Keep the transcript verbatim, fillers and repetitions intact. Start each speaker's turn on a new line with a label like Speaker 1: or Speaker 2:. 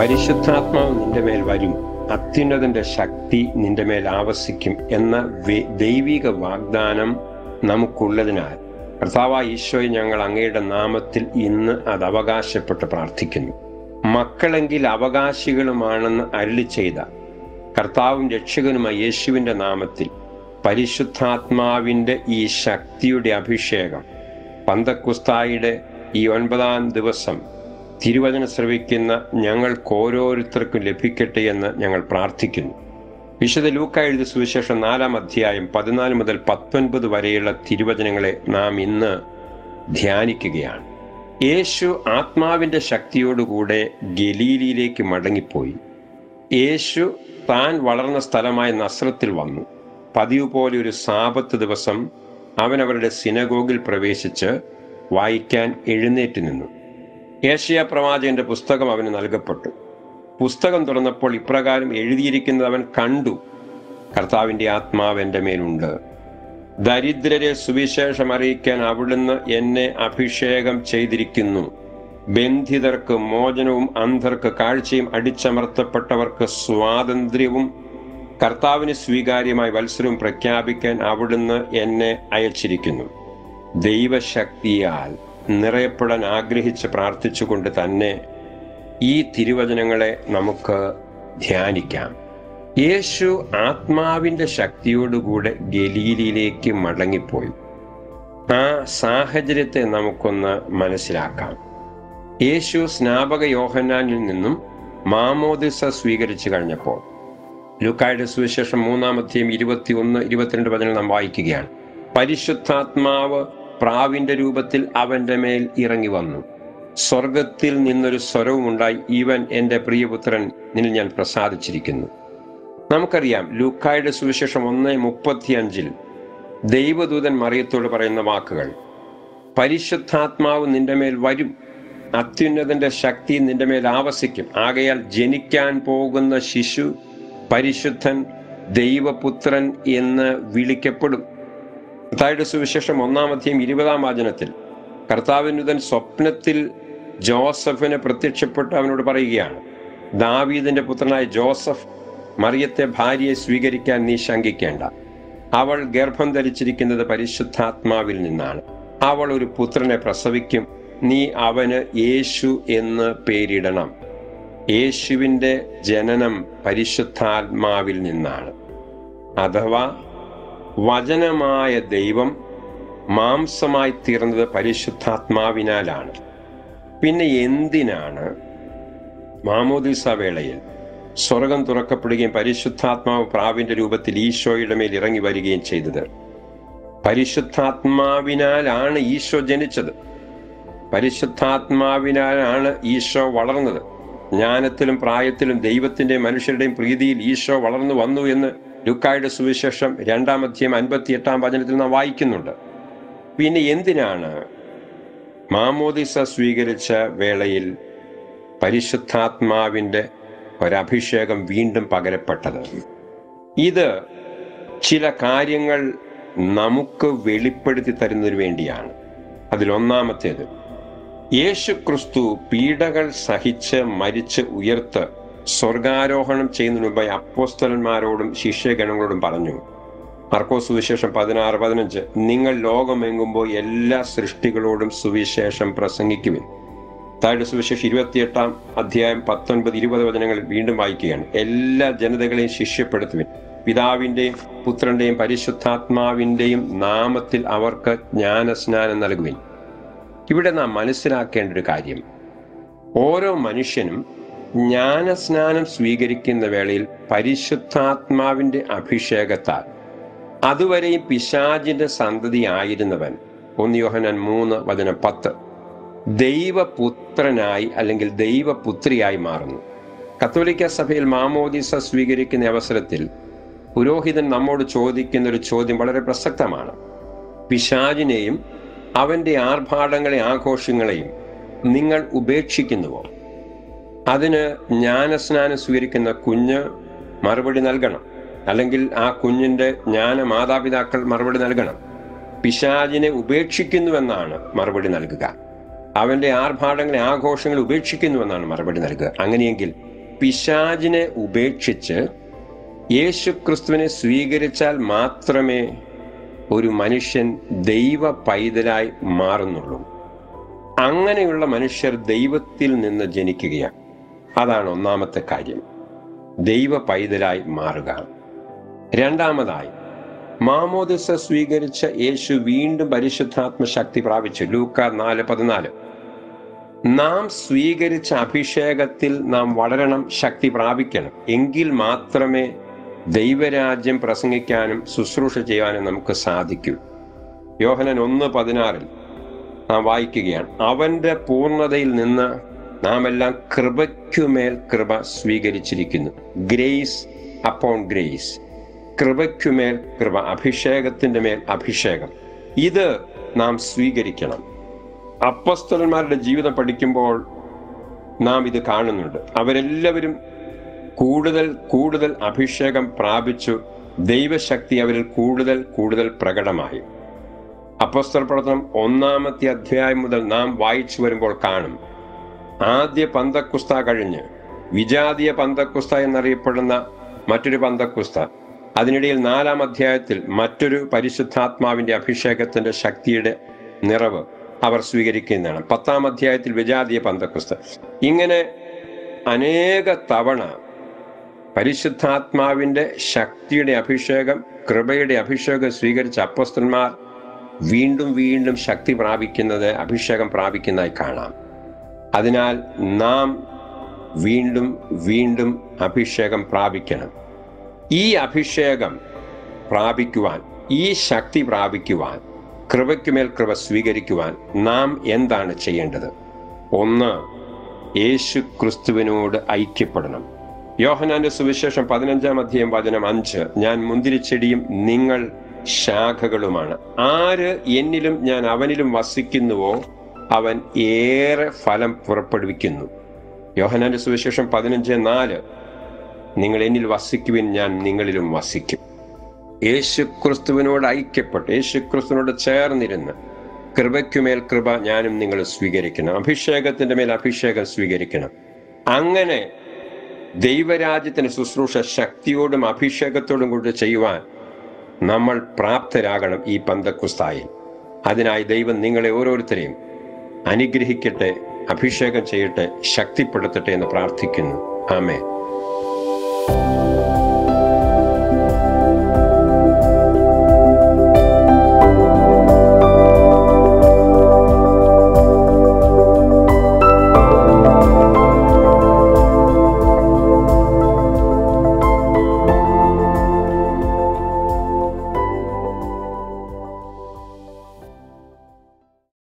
Speaker 1: പരിശുദ്ധാത്മാവ് നിന്റെ മേൽ വരും, അത്യുന്നതന്റെ ശക്തി നിന്റെ മേൽ ആവസിക്കും എന്ന ദൈവിക വാഗ്ദാനം നമുക്കുള്ളതിനാൽ കർത്താവായ ഈശോയെ ഞങ്ങൾ അങ്ങയുടെ നാമത്തിൽ ഇന്ന് അത് അവകാശപ്പെട്ട് പ്രാർത്ഥിക്കുന്നു. മക്കളെങ്കിൽ അവകാശികളുമാണെന്ന് അരുളി ചെയ്ത കർത്താവും രക്ഷകനുമായ യേശുവിൻ്റെ നാമത്തിൽ പരിശുദ്ധാത്മാവിൻ്റെ ഈ ശക്തിയുടെ അഭിഷേകം പന്തക്കുസ്തായുടെ ഈ ഒൻപതാം ദിവസം തിരുവചനം ശ്രവിക്കുന്ന ഞങ്ങൾക്ക് ഓരോരുത്തർക്കും ലഭിക്കട്ടെ എന്ന് ഞങ്ങൾ പ്രാർത്ഥിക്കുന്നു. വിശുദ്ധ ലൂക്കാ എഴുതിയ സുവിശേഷം നാലാം അധ്യായം പതിനാല് മുതൽ പത്തൊൻപത് വരെയുള്ള തിരുവചനങ്ങളെ നാം ഇന്ന് ധ്യാനിക്കുകയാണ്. യേശു ആത്മാവിൻ്റെ ശക്തിയോടുകൂടെ ഗലീലയിലേക്ക് മടങ്ങിപ്പോയി. യേശു താൻ വളർന്ന സ്ഥലമായ നസ്രത്തിൽ വന്നു. പതിവ് പോലെ ഒരു സാബത്ത് ദിവസം അവൻ അവരുടെ സിനഗോഗിൽ പ്രവേശിച്ച് വായിക്കാൻ എഴുന്നേറ്റ് നിന്നു. യേശയ്യാ പ്രവാചകന്റെ പുസ്തകം അവന് നൽകപ്പെട്ടു. പുസ്തകം തുറന്നപ്പോൾ ഇപ്രകാരം എഴുതിയിരിക്കുന്നത് അവൻ കണ്ടു: കർത്താവിൻ്റെ ആത്മാവ് എൻ്റെ മേലുണ്ട്, ദരിദ്രരെ സുവിശേഷം അറിയിക്കാൻ അവിടുന്ന് എന്നെ അഭിഷേകം ചെയ്തിരിക്കുന്നു. ബന്ധിതർക്ക് മോചനവും അന്ധർക്ക് കാഴ്ചയും അടിച്ചമർത്തപ്പെട്ടവർക്ക് സ്വാതന്ത്ര്യവും കർത്താവിന് സ്വീകാര്യമായ വത്സരവും പ്രഖ്യാപിക്കാൻ അവിടുന്ന് എന്നെ അയച്ചിരിക്കുന്നു. ദൈവശക്തിയാൽ നിറയപ്പെടാൻ ആഗ്രഹിച്ച് പ്രാർത്ഥിച്ചുകൊണ്ട് തന്നെ ഈ തിരുവചനങ്ങളെ നമുക്ക് ധ്യാനിക്കാം. യേശു ആത്മാവിൻ്റെ ശക്തിയോടുകൂടെ ഗലീലയിലേക്ക് മടങ്ങിപ്പോയി. ആ സാഹചര്യത്തെ നമുക്കൊന്ന് മനസ്സിലാക്കാം. യേശു സ്നാപക യോഹന്നാനിൽ നിന്നും മാമോദിസ സ്വീകരിച്ചു കഴിഞ്ഞപ്പോൾ ലൂക്കായുടെ സുവിശേഷം മൂന്നാം അധ്യായം ഇരുപത്തി ഒന്ന് ഇരുപത്തിരണ്ട് വചനങ്ങൾ നാം വായിക്കുകയാണ്. പരിശുദ്ധാത്മാവ് പ്രാവിന്റെ രൂപത്തിൽ അവന്റെ മേൽ ഇറങ്ങി വന്നു. സ്വർഗത്തിൽ നിന്നൊരു സ്വരവുമുണ്ടായി, ഇവൻ എൻ്റെ പ്രിയപുത്രൻ, നിന്നിൽ ഞാൻ പ്രസാദിച്ചിരിക്കുന്നു. നമുക്കറിയാം ലൂക്കായുടെ സുവിശേഷം ഒന്ന് മുപ്പത്തി അഞ്ചിൽ ദൈവദൂതൻ മറിയത്തോട് പറയുന്ന വാക്കുകൾ: പരിശുദ്ധാത്മാവ് നിന്റെ മേൽ വരും, അത്യുന്നതന്റെ ശക്തി നിന്റെ മേൽ ആവസിക്കും. ആകയാൽ ജനിക്കാൻ പോകുന്ന ശിശു പരിശുദ്ധൻ, ദൈവപുത്രൻ എന്ന് വിളിക്കപ്പെടും. മത്തായിയുടെ സുവിശേഷം ഒന്നാം അധ്യായം ഇരുപതാം വചനത്തിൽ കർത്താവിനുദൻ സ്വപ്നത്തിൽ ജോസഫിന് പ്രത്യക്ഷപ്പെട്ട് അവനോട് പറയുകയാണ്: ദാവീദിന്റെ പുത്രനായ ജോസഫ്, മറിയത്തെ ഭാര്യയെ സ്വീകരിക്കാൻ നീ ശങ്കിക്കേണ്ട. അവൾ ഗർഭം ധരിച്ചിരിക്കുന്നത് പരിശുദ്ധാത്മാവിൽ നിന്നാണ്. അവൾ ഒരു പുത്രനെ പ്രസവിക്കും, നീ അവന് യേശു എന്ന് പേരിടണം. യേശുവിൻ്റെ ജനനം പരിശുദ്ധാത്മാവിൽ നിന്നാണ്. അഥവാ വചനമായ ദൈവം മാംസമായി തീർന്നത് പരിശുദ്ധാത്മാവിനാലാണ്. പിന്നെ എന്തിനാണ് മാമോദീസ വേളയിൽ സ്വർഗം തുറക്കപ്പെടുകയും പരിശുദ്ധാത്മാവ് പ്രാവിന്റെ രൂപത്തിൽ ഈശോയുടെ മേൽ ഇറങ്ങി വരികയും ചെയ്തത്? പരിശുദ്ധാത്മാവിനാലാണ് ഈശോ ജനിച്ചത്. പരിശുദ്ധാത്മാവിനാലാണ് ഈശോ വളർന്നത്. ജ്ഞാനത്തിലും പ്രായത്തിലും ദൈവത്തിൻ്റെയും മനുഷ്യരുടെയും പ്രീതിയിൽ ഈശോ വളർന്നു വന്നു എന്ന് ലൂക്കായുടെ സുവിശേഷം രണ്ടാം അധ്യായം അൻപത്തി എട്ടാം വചനത്തിൽ നാം വായിക്കുന്നുണ്ട്. പിന്നെ എന്തിനാണ് മാമോദിസ സ്വീകരിച്ച വേളയിൽ പരിശുദ്ധാത്മാവിൻ്റെ ഒരഭിഷേകം വീണ്ടും പകരപ്പെട്ടത്? ഇത് ചില കാര്യങ്ങൾ നമുക്ക് വെളിപ്പെടുത്തി തരുന്നതിന് വേണ്ടിയാണ്. അതിലൊന്നാമത്തേത്, യേശു ക്രിസ്തു പീഡകൾ സഹിച്ച് മരിച്ച് ഉയർത്ത് സ്വർഗാരോഹണം ചെയ്യുന്നതിന് മുമ്പായി അപ്പോസ്തലന്മാരോടും ശിഷ്യഗണങ്ങളോടും പറഞ്ഞു. മർക്കോസ് സുവിശേഷം പതിനാറ് പതിനഞ്ച്: നിങ്ങൾ ലോകമെങ്ങുമ്പോൾ എല്ലാ സൃഷ്ടികളോടും സുവിശേഷം പ്രസംഗിക്കുവിൻ. താഴെ സുവിശേഷം ഇരുപത്തിയെട്ടാം അധ്യായം പത്തൊൻപത് ഇരുപത് വചനങ്ങൾ വീണ്ടും വായിക്കുകയാണ്: എല്ലാ ജനതകളെയും ശിഷ്യപ്പെടുത്തുവിൻ, പിതാവിൻ്റെയും പുത്രൻ്റെയും പരിശുദ്ധാത്മാവിൻ്റെയും നാമത്തിൽ അവർക്ക് ജ്ഞാനസ്നാനം നൽകുവിൻ. ഇവിടെ നാം മനസ്സിലാക്കേണ്ട ഒരു കാര്യം, ഓരോ മനുഷ്യനും ജ്ഞാനസ്നാനം സ്വീകരിക്കുന്ന വേളയിൽ പരിശുദ്ധാത്മാവിൻ്റെ അഭിഷേകത്താൽ അതുവരെയും പിശാചിന്റെ സന്തതി ആയിരുന്നവൻ, ഒന്ന് യോഹന്നാൻ മൂന്ന് വചനം പത്ത്, ദൈവപുത്രനായി അല്ലെങ്കിൽ ദൈവപുത്രിയായി മാറുന്നു. കത്തോലിക്ക സഭയിൽ മാമോദീസ സ്വീകരിക്കുന്ന അവസരത്തിൽ പുരോഹിതൻ നമ്മോട് ചോദിക്കുന്ന ഒരു ചോദ്യം വളരെ പ്രസക്തമാണ്. പിശാചിനെയും അവൻ്റെ ആർഭാടങ്ങളെ ആഘോഷങ്ങളെയും നിങ്ങൾ ഉപേക്ഷിക്കുന്നുവോ? അതിന് ജ്ഞാനസ്നാനം സ്വീകരിക്കുന്ന കുഞ്ഞ് മറുപടി നൽകണം, അല്ലെങ്കിൽ ആ കുഞ്ഞിൻ്റെ ജ്ഞാന മാതാപിതാക്കൾ മറുപടി നൽകണം. പിശാചിനെ ഉപേക്ഷിക്കുന്നുവെന്നാണ് മറുപടി നൽകുക. അവൻ്റെ ആർഭാടങ്ങളെ ആഘോഷങ്ങളെ ഉപേക്ഷിക്കുന്നുവെന്നാണ് മറുപടി നൽകുക. അങ്ങനെയെങ്കിൽ പിശാചിനെ ഉപേക്ഷിച്ച് യേശു ക്രിസ്തുവിനെ സ്വീകരിച്ചാൽ മാത്രമേ ഒരു മനുഷ്യൻ ദൈവ പൈതലായി മാറുന്നുള്ളൂ. അങ്ങനെയുള്ള മനുഷ്യർ ദൈവത്തിൽ നിന്ന് ജനിക്കുകയാണ്. അതാണ് ഒന്നാമത്തെ കാര്യം, ദൈവ പൈതലായി മാറുക. രണ്ടാമതായി, മാമോദിസ സ്വീകരിച്ച യേശു വീണ്ടും പരിശുദ്ധാത്മ ശക്തി പ്രാപിച്ചു. ലൂക്കാ നാല് പതിനാല്. നാം സ്വീകരിച്ച അഭിഷേകത്തിൽ നാം വളരണം, ശക്തി പ്രാപിക്കണം. എങ്കിൽ മാത്രമേ ദൈവരാജ്യം പ്രസംഗിക്കാനും ശുശ്രൂഷ ചെയ്യാനും നമുക്ക് സാധിക്കൂ. യോഹന്നാൻ ഒന്ന് പതിനാറിൽ നാം വായിക്കുകയാണ്, അവന്റെ പൂർണ്ണതയിൽ നിന്ന് നാം എല്ലാം കൃപയ്ക്കുമേൽ കൃപ സ്വീകരിച്ചിരിക്കുന്നു. ഗ്രേസ് അപ്പോൺ ഗ്രേസ്, കൃപയ്ക്കുമേൽ കൃപ, അഭിഷേകത്തിന്റെ മേൽ അഭിഷേകം. ഇത് നാം സ്വീകരിക്കണം. അപ്പോസ്തലന്മാരുടെ ജീവിതം പഠിക്കുമ്പോൾ നാം ഇത് കാണുന്നുണ്ട്. അവരെല്ലാവരും കൂടുതൽ കൂടുതൽ അഭിഷേകം പ്രാപിച്ചു. ദൈവശക്തി അവരിൽ കൂടുതൽ കൂടുതൽ പ്രകടമായി. അപ്പോസ്തല പ്രവർത്തനം ഒന്നാമത്തെ അധ്യായം മുതൽ നാം വായിച്ചു വരുമ്പോൾ കാണും, ആദ്യ പന്തക്കുസ്ത കഴിഞ്ഞ് വിജാതീയ പന്തക്കുസ്ത എന്നറിയപ്പെടുന്ന മറ്റൊരു പന്തക്കുസ്ത, അതിനിടയിൽ നാലാം അധ്യായത്തിൽ മറ്റൊരു പരിശുദ്ധാത്മാവിന്റെ അഭിഷേകത്തിന്റെ ശക്തിയുടെ നിറവ് അവർ സ്വീകരിക്കുന്നതാണ്. പത്താം അധ്യായത്തിൽ വിജാതീയ പന്തക്കുസ്ത. ഇങ്ങനെ അനേക തവണ പരിശുദ്ധാത്മാവിന്റെ ശക്തിയുടെ അഭിഷേകം, കൃപയുടെ അഭിഷേകം സ്വീകരിച്ച അപ്പോസ്തലന്മാർ വീണ്ടും വീണ്ടും ശക്തി പ്രാപിക്കുന്നത്, അഭിഷേകം പ്രാപിക്കുന്നതായി കാണാം. അതിനാൽ നാം വീണ്ടും വീണ്ടും അഭിഷേകം പ്രാപിക്കണം. ഈ അഭിഷേകം പ്രാപിക്കുവാൻ, ഈ ശക്തി പ്രാപിക്കുവാൻ, കൃപയ്ക്കുമേൽ കൃപ സ്വീകരിക്കുവാൻ നാം എന്താണ് ചെയ്യേണ്ടത്? ഒന്ന്, യേശു ക്രിസ്തുവിനോട് ഐക്യപ്പെടണം. യോഹന്നാന്റെ സുവിശേഷം പതിനഞ്ചാം അധ്യായം വചനം അഞ്ച്, ഞാൻ മുന്തിരിച്ചെടിയും നിങ്ങൾ ശാഖകളുമാണ്. ആര് എന്നിലും ഞാൻ അവനിലും വസിക്കുന്നുവോ അവൻ ഏറെ ഫലം പുറപ്പെടുവിക്കുന്നു. യോഹന്നാന്റെ സുവിശേഷം പതിനഞ്ച് നാല്, നിങ്ങൾ എന്നിൽ വസിക്കുവിൻ, ഞാൻ നിങ്ങളിലും വസിക്കും. യേശു ക്രിസ്തുവിനോട് ഐക്യപ്പെട്ട് യേശു ക്രിസ്തുവിനോട് ചേർന്നിരുന്ന് കൃപയ്ക്കുമേൽ കൃപ ഞാനും നിങ്ങൾ സ്വീകരിക്കണം. അഭിഷേകത്തിന്റെ മേൽ അഭിഷേകം സ്വീകരിക്കണം. അങ്ങനെ ദൈവരാജ്യത്തിന് ശുശ്രൂഷ ശക്തിയോടും അഭിഷേകത്തോടും കൂടി ചെയ്യുവാൻ നമ്മൾ പ്രാപ്തരാകണം ഈ പന്തക്കുസ്തായിൽ. അതിനായി ദൈവം നിങ്ങളെ ഓരോരുത്തരെയും അനുഗ്രഹിക്കട്ടെ, അഭിഷേകം ചെയ്യട്ടെ, ശക്തിപ്പെടുത്തട്ടെ എന്ന് പ്രാർത്ഥിക്കുന്നു. ആമേൻ.